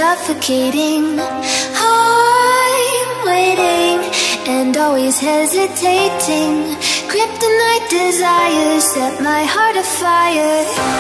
suffocating. I'm waiting and always hesitating. Kryptonite desires set my heart afire.